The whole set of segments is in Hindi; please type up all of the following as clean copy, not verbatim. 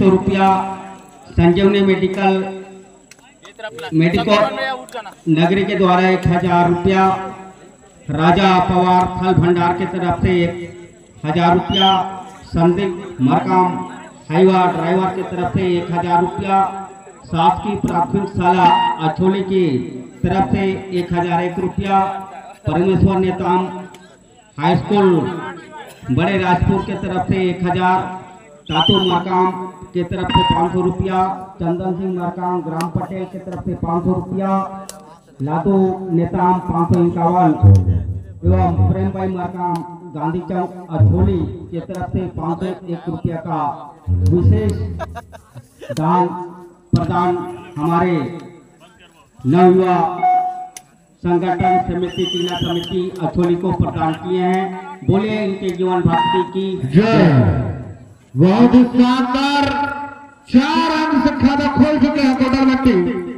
2500 रुपया। संजीवनी मेडिकल नगरी के द्वारा 1000 रुपया। राजा पवार फल भंडार की तरफ से 1000 रुपया। संदीप मरकाम हाईवा ड्राइवर की तरफ से 1000 रुपया। शासकीय प्राथमिक शाला अछोली की तरफ से 1001 रुपया। परमेश्वर नेताम हाई स्कूल बड़े राजपुर के तरफ से 1000। तातू मरकाम की तरफ से 500 रुपया। चंदन सिंह मरकाम ग्राम पटेल की तरफ से 500 रुपया। लादू नेताम 551 एवं प्रेम भाई मरकाम गांधी चौक अछोली की तरफ से 501 रुपया का विशेष दान प्रदान हमारे नवयुवा संगठन समिति टीना समिति अछोली को प्रदान किए हैं। बोले इनके जीवन भक्ति की जय। बहुत ही शानदार 4 अंक से खाता खोल चुके हैं कोटर मट्टी।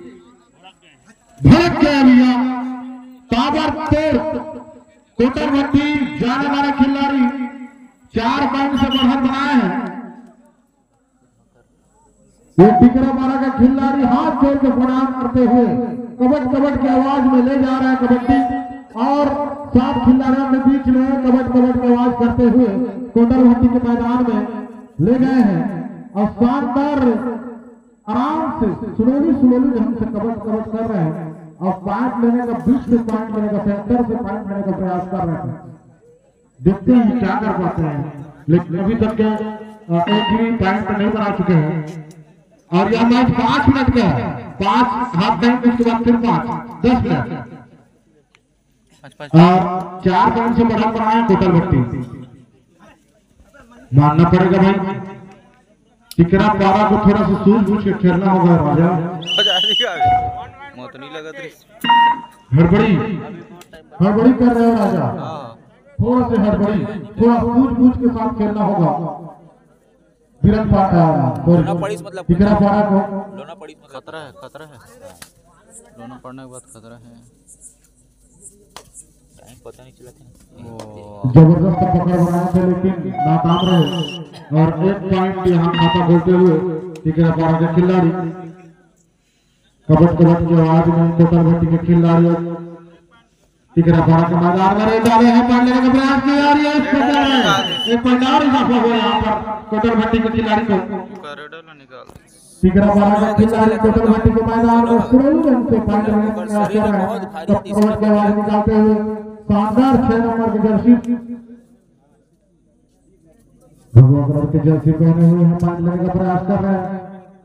भड़क गया भैया ताबड़तोड़ कोटर मट्टी जाने वाला खिलाड़ी 4 पॉइंट से बढ़त बनाए हैं। ये टिकरा मारा का खिलाड़ी हाथ जोड़ के प्रणाम करते हुए कबड्डी कबड्डी की आवाज में ले जा रहा है कबड्डी, और 7 खिलाड़ियों के बीच में कबड्डी कबड्डी की आवाज करते हुए कोटर मट्टी के मैदान में ले गए हैं। और शानदार आराम से सुनोली ढंग से कबड्डी कबड्डी कर रहे हैं और पॉइंट लेने का 20 से पॉइंट लेने का 70 से पॉइंट लेने का प्रयास कर रहे हैं। देखते हैं क्या कर पाते हैं, लेकिन अभी तक एक भी पॉइंट नहीं बना चुके हैं। और यह मैच 5 मिनट का है। 5 हाफ टाइम उसके बाद फिर 5 10 मिनट और 4 पॉइंट से बढ़ा बनाए कोटर मट्टी। मानना पड़ेगा भाई टिकरा पारा को थोड़ा सा सूझबूझ के खेलना होगा राजा। हड़बड़ी कर रहे हो राजा, थोड़ा से हड़बड़ी थोड़ा सूझबूझ के साथ खेलना होगा। टिकरा पारा को खतरा है लोना पड़ने के बाद खतरा है। पता नहीं चला था जबरदस्त पकड़ बनाए थे लेकिन नाकाम रहे। और 1 पॉइंट यहाँ खाता खोलते हुए टिकरा पारा के खिलाड़ी कबड्डी की आवाज में कोटर भट्टी के खिलाड़ी टिकरा पारा के मैदान में रह डाले हैं। पढ़ने का प्रयास किया एक पंडार इजाफा हुआ यहाँ पर कोटर भट्टी के खिलाड़ी को टिकरा पारा का खिलाड़ी कोटर भट्टी के मैदान में सुरक्षित ढंग से पॉइंट लेने का प्रयास कर रहे हैं। कबड्डी की आवाज निकालते हुए शानदार 6 नंबर की जर्सी भगवा कलर की जर्सी पहने हुए हैं, पॉइंट लेने का प्रयास कर रहे हैं।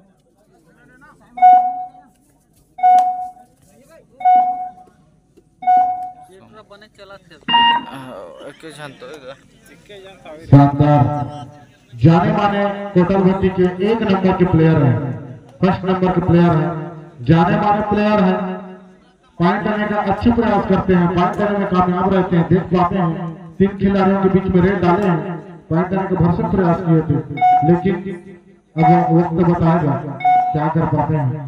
शानदार जाने माने कोटर भट्टी के 1 नंबर के प्लेयर हैं, फर्स्ट नंबर के प्लेयर हैं, जाने माने प्लेयर हैं। पॉइंट लेने का अच्छे प्रयास करते हैं, पॉइंट लेने में कामयाब रहते हैं। देख पाते हैं 3 खिलाड़ियों के बीच में रेड डाले हैं, पॉइंट लेने का भरसक प्रयास किए थे, लेकिन अब वक्त बताएगा क्या कर पाते हैं।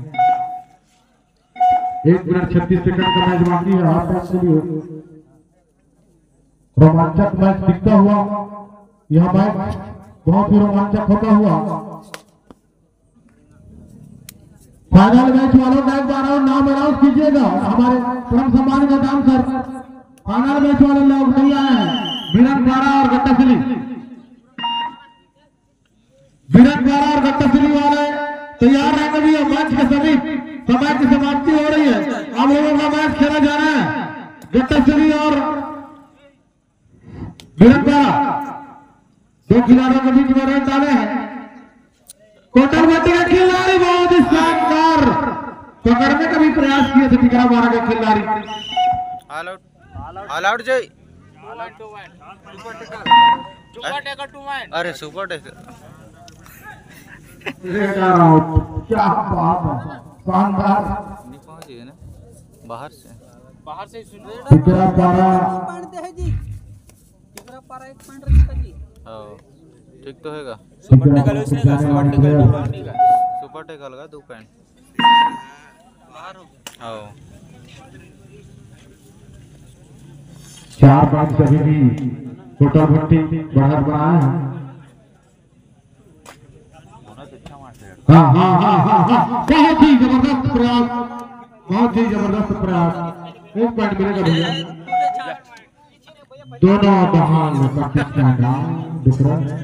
1 मिनट 36 सेकंड का मैच बाकी है। हाफ टाइम के लिए रोमांचक मैच दिखता हुआ यह मैच बहुत ही रोमांचक होता हुआ। फाइनल मैच वालों का एक बार और नाम अनाउंस कीजिएगा। हमारे परम सम्मानित नेता सर फाइनल मैच वाले लोग नहीं आए हैं। बीरनपाड़ा और गट्टासिली वाले तैयार रहेंगे भी। मैच के सभी समय की समाप्ति हो रही है। अब लोगों का मैच खेला जा रहा है। गट्टासिली और बीरनपाड़ा 2 खिलाड़ियों के बीच में रेड डाले हैं। कोटर भट्टी के खिलाड़ी बहुत ही शानदार पकड़ने का भी प्रयास किए थे टिकरा पारा के खिलाड़ी। ऑल आउट जय अरे सुपर टेकर क्या बात है, शानदार नहीं पहुंचे ना बाहर से टिकरा पारा ठीक तो हैगा। सुपर टेकल उसने का सुपर टेकल का 2 पॉइंट बाहर हो गया। हां 4 पॉइंट सभी भी कोटर भट्टी बढ़त बनाए हैं। हाँ हाँ हाँ हाँ हाँ, बहुत ही जबरदस्त प्रयास, बहुत ही जबरदस्त प्रयास। एक पॉइंट मिलेगा भैया। दोनों बहाल दिख रहा है।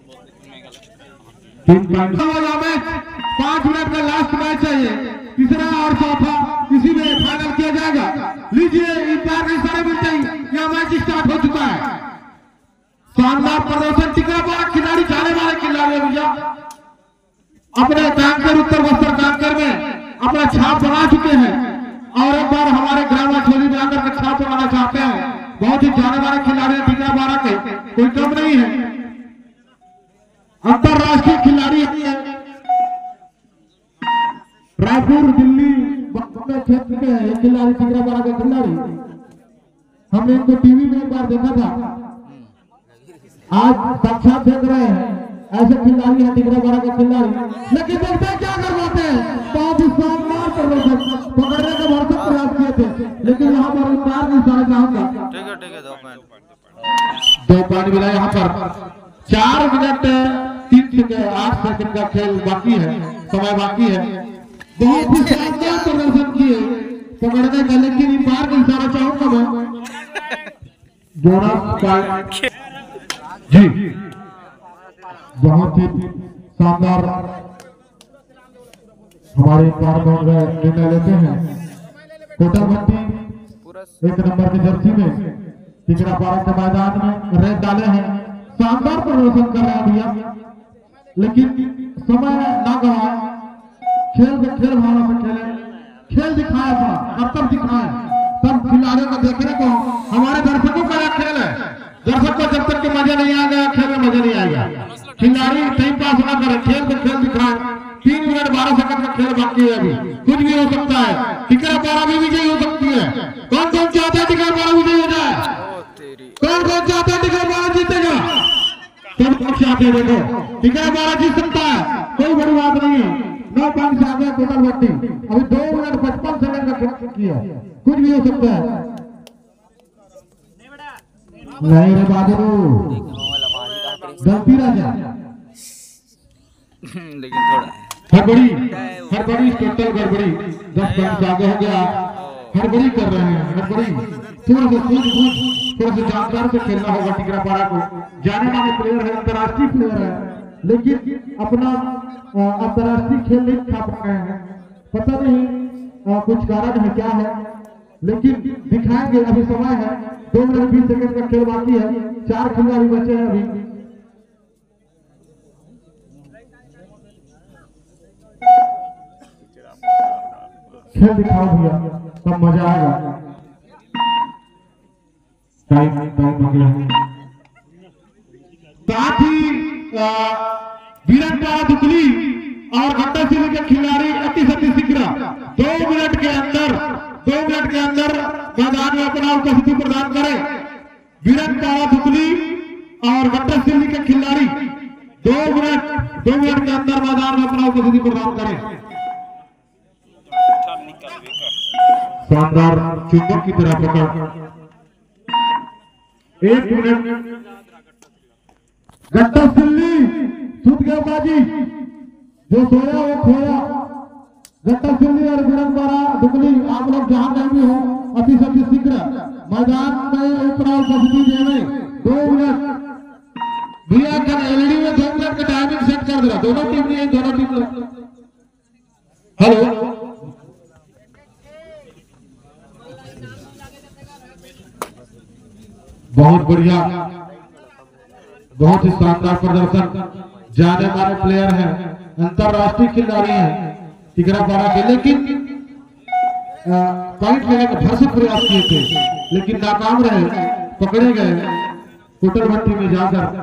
3 पॉइंट। 5 मिनट का लास्ट मैच है ये, तीसरा और चौथा इसी में फाइनल किया जाएगा। लीजिए इंतजार के सारे मिलते ही यह मैच स्टार्ट हो चुका है। शानदार प्रदर्शन, टिकरापारा खिलाड़ी, जाने वाले खिलाड़ी भैया अपने कांकर, उत्तर बस्तर कांकर में अपना छाप बना चुके हैं और एक बार हमारे ग्राम छोली में आकर के छाप बनाना चाहते हैं। बहुत ही जाने वाले खिलाड़ी टिकरापारा के, कोई कम नहीं है, अंतरराष्ट्रीय खिलाड़ी है। रायपुर, दिल्ली क्षेत्र के है ये खिलाड़ी, टिकरापारा के खिलाड़ी। हमने इनको टीवी में एक बार देखा था, आज साक्षात देख रहे हैं। ऐसे खिलाड़ी हैं टिकरापारा के खिलाड़ी, लेकिन देखते हैं क्या करवाते हैं। बहुत ही शानदार प्रदर्शन, पकड़ने का भरसक प्रयास किए थे, लेकिन यहाँ पर उतार नहीं सारे चाहूंगा। ठीक है 2 पॉइंट मिला यहाँ पर। 4 मिनट 8 सेकंड का खेल बाकी है, समय बाकी है। बहुत ही शानदार प्रदर्शन किए पकड़ने का, लेकिन इन बार का इशारा चाहूंगा मैं जोनास जी। बहुत ही शानदार हमारे निर्णय लेते हैं। कोटा भट्टी 1 नंबर की जर्सी में टिकरापारा के मैदान में रेड डाले हैं, शानदार प्रदर्शन कर रहे हैं भैया, लेकिन समय ना गवाए, खेल में खेल भावना से खेले, खेल दिखाए, अपना कर्तव्य दिखाए, तब खिलाड़ियों को देखने को। हमारे दर्शकों का यह खेल है, दर्शक को जब तक के मजा नहीं आएगा खेल में मजा नहीं आएगा। खिलाड़ी टाइम पास ना करे, खेल में खेल दिखाए। 3 मिनट 12 सेकंड का खेल बाकी है, अभी कुछ भी हो सकता है। टिकरापारा भी विजयी हो सकती है। कौन कौन चाहता है टिकरापारा विजयी हो जाए? कौन कौन चाहता है टिकरापारा जीतेगा? सब लोग चाहते हैं। देखो टिकरापारा जीत सकता है, कोई बड़ी बात नहीं है। 9 पॉइंट से आगे टोटल भट्टी, अभी 2 मिनट 55 सेकंड का खेल किया, कुछ भी हो सकता है। नहीं रे बाबू, गलती राजा, लेकिन थोड़ा हड़बड़ी टोटल गड़बड़ी। 10 पॉइंट से आगे हो गया, हड़बड़ी कर रहे हैं, हड़बड़ी। थोड़ा सा जानकार से खेलना होगा टिकरापारा को। जाने माने प्लेयर है, अंतर्राष्ट्रीय प्लेयर है, लेकिन अपना अंतर्राष्ट्रीय खेल नहीं खा पा रहे हैं। पता नहीं कुछ कारण है क्या है, लेकिन दिखाएंगे। अभी समय है, 2 मिनट 20 सेकंड का खेल बाकी है, 4 खिलाड़ी बचे हैं अभी। खेल दिखाओ भैया, तब मजा आएगा। टाइम हो गया। साथ ही वीरनपाड़ा दुकली और घट्टा सिली के खिलाड़ी अति शीघ्र 2 मिनट के अंदर मैदान में अपना उपस्थिति प्रदान करें। वीरनपाड़ा दुकली और घट्टा सिली के खिलाड़ी 2 मिनट के अंदर मैदान में अपना उपस्थिति प्रदान करें। शानदार चुंबक की तरह पकड़। 1 मिनट। घट्टा सिल्ली सुध गया बाजी, जो सोया वो खोया। घट्टा सिल्ली और वीरनपाड़ा दुकली, आप लोग जहां कहीं भी हो अति शीघ्र मैदान में उपरा उपस्थिति देने। 2 मिनट भैया कर एलईडी में 2 मिनट का टाइमिंग सेट कर दिया। दोनों टीम ने, दोनों टीम। हेलो, बहुत बढ़िया, बहुत ही शानदार प्रदर्शन। जाने माने प्लेयर हैं, अंतरराष्ट्रीय खिलाड़ी हैं टिकरापारा के, लेकिन पॉइंट लेने का भरसक प्रयास किए थे, लेकिन नाकाम रहे, पकड़े गए कोटल भट्टी में जाकर।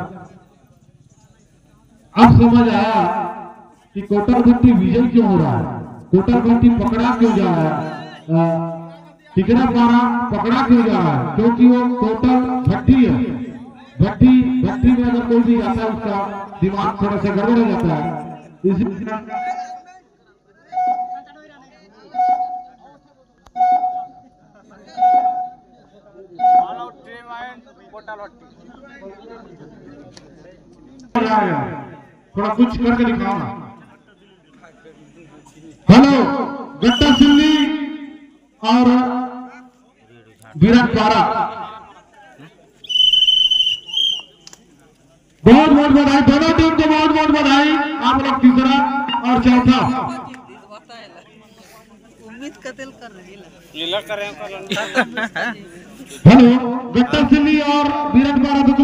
अब समझ आया कि कोटल भट्टी विजय क्यों हो रहा है, कोटल भट्टी पकड़ा क्यों जा रहा है, टिकरापारा पकड़ा क्यों जा रहा है, क्योंकि वो कोटल भट्टी है। भट्टी में अगर कोई भी आता है उसका दिमाग थोड़ा सा गड़बड़ हो जाता है। इसलिए थोड़ा कुछ करके दिखाओ ना। हेलो गट्टा सिल्ली और बीरनपारा, बहुत बहुत बधाई दोनों टीम को, बहुत बहुत बधाई। आप लोग तीसरा और चौथा उम्मीद का दिल कर रही हेलो गट्टा सिल्ली और बीरनपारा